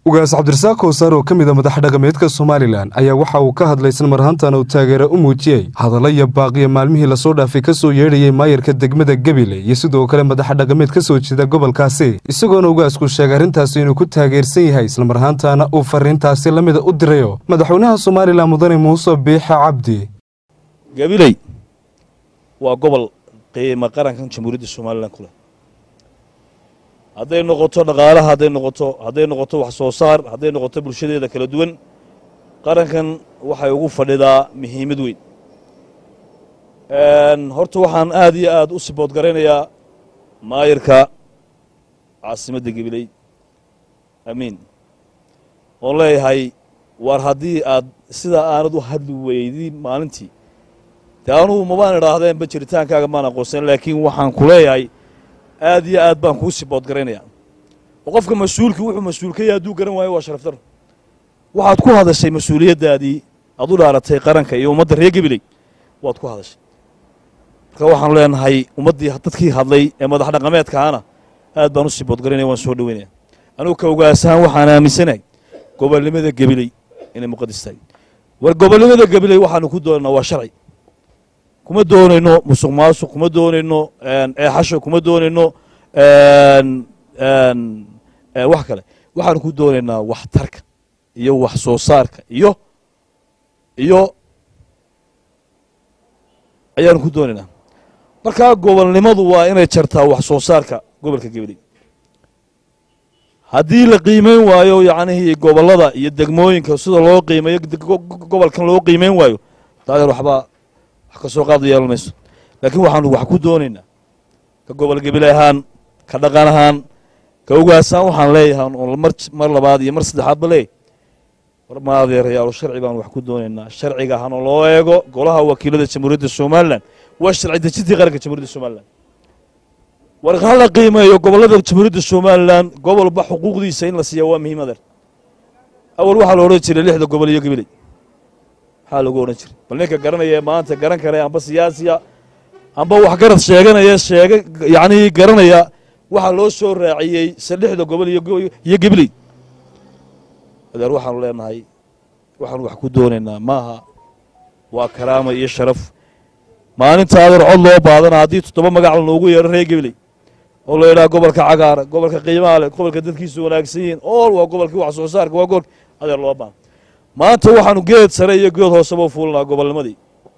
ugaas cabdirasaaq kowsar oo ka mid ah madax dhaqameedka Soomaaliland ayaa waxa uu ka hadlay isla marhaantan uu taageero u muujiyay hadallo iyo baaqiyo maalmihii la soo dhaafay ka soo yeedhayay maayarka degmada Gabiley iyo sidoo kale madax dhaqameed ka soo jeeda gobolkaasi isagoona ugaasku sheegay arintaasi inuu ku taageersan yahay isla marhaantana uu fariintaasi la mid u dirayo madaxweynaha Soomaaliland mudane Muuse Biixi Cabdi. Gabiley waa gobol qiimo qarankan Jamhuuriyadda Soomaaliland kule hadday noqoto dhaqaalaha hadday noqoto wax soo saar hadday noqoto bulshadeeda kala duwan qarankan waxay ugu fadhidaa muhiimad weyn horta waxaan aad iyo aad u sibood garanayaa maayirka caasimadda Gabiley amiin oo leeyahay war haddii aad sida aanad u hadli weydin maalintii taanu ma baan idhaahdeen ba jiritaankaaga maan aqoonsan laakiin waxaan ku leeyahay aad iyo aad baan ku sibood garanaya qofka mas'uulka wuxuu mas'uulka yahay duu garan waayo waa sharaf dar waxaad ku hadashay mas'uuliyadaadii aad u dhaaratay qaranka iyo ummadda reer Gabiley waad ku hadashay marka waxaan leenahay ummadii dadkii hadlay ee madax dhaqameedka ahna aad baan u sibood garanaya waan soo dhaweynaya anigu ka ogaasan waxaan aaminsanahay gobolnimada Gabiley inay muqadas tahay war gobolnimada Gabiley waxaan ku doonaa waa sharci kuma doonayno musuqmaasuq kuma doonayno xasho kuma doonayno wax kale waxaan ku doonaynaa wax tarka iyo wax soo saarka iyo ayaan ku doonaynaa marka gobolnimadu waa inay jartaa wax soo saarka gobolka Gabiley haddii la qiimeyn waayo yacni gobolada iyo degmooyinka sida loo qiimeeyo gobolkan loo qiimeyn waayo taageer waxba ka soo qaad yeelmayso laakiin waxaan wax ku doonaynaa ka gobol Gabiley ahaan ka dhaqan ahaan ka ogaasan waxaan leeyahay oo mar labaad iyo mar saddexaad bale war ma adeerayaal sharci baan wax ku doonaynaa sharciga ahaan loo eego golaha wakiilada Jamhuuriyadda Soomaaliland waa sharci dejintii qaranka Jamhuuriyadda Soomaaliland war kala qiimeeyo gobolada Jamhuuriyadda Soomaaliland gobolba xuquuqdiisa in la siiyo waa muhiim adeer awal waxa la oran jiray 6 gobol iyo Gabiley حال ugu oran jiray bal ninka garanaya maanta garan kare amba siyaasiya amba wax garad sheeganaya yaani garanaya waxa loo soo raaciyay 3 gobol iyo Gabiley adeer waxaan leenahay waxaan wax ku doonaynaa maaha waa karaama iyo sharaf maalinta adeer cod loo baadana hadii 7 magac loogu yeero reer Gabiley oo la yiraahdo gobolka cagaar gobolka qiimaha leh gobolka dadkiisu wanaagsan yihiin oo waa gobolkii wax soo saarka waa gobolka adeer loo baahan maanta waxaanu geed sare iyo geed hoose boo fuulnaa gobolnimadii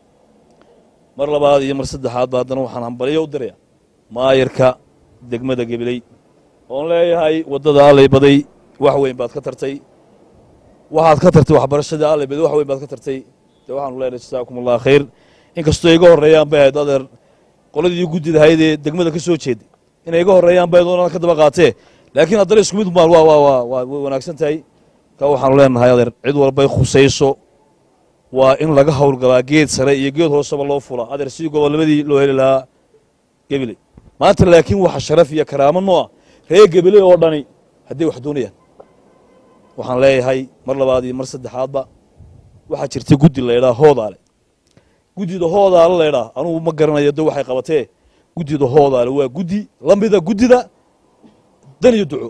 mar labaad iyo mar saddexaad baadana waxaan hambaliyo u diray maayirka degmada Gabiley oo leeyahay wadada Allay baday wax weyn baad ka tartay waxaad ka tartay waxbarashada Allay baday wax weyn baad ka tartay waxaan leeyahay jazaakumullahu khayr inkastoo iga horeeyaan baa adeer qoladii gudida hay'adda degmada ka soo jeeday inay iga horeeyaan baa doonaan ka daba qaatay laakiin haddana isku mid maal waa wanaagsan tahay ka waxaan leenahay adeer cid walba khusayso waa in laga hawlgalaa geed sare iyo geed hooseba loo fula adeer si gobolnimadii loo heli lahaa Gabiley maanta laakiin waxa sharaf iyo karaamo noo reer Gabiley oo dhani hadii wax doonayaan waxaan leeyahay mar labaad iyo mar saddexaadba waxa jirta gudi leeyahay hoodaale gudida hoodaale leeyahay anigu ma garanayo dad waxay qabatee gudida hoodaale waa gudi lamida gudida dan iyo duco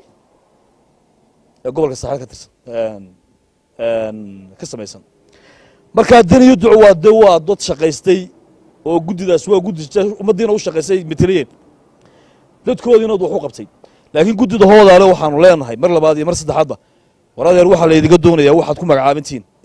gobolka Saaxil ka tirsan ka samaysan marka daniyo duco waa dad shaqaystay oo gudidaas waa gudi umadiina u shaqaysay meteliyeen dadkoodina wax u qabtay laakiin gudida hoodaale waxaanu leenahay mar labaad iyo mar saddexaadba war adeer waxa la idiga doonayaa waxaad ku magacaabantiin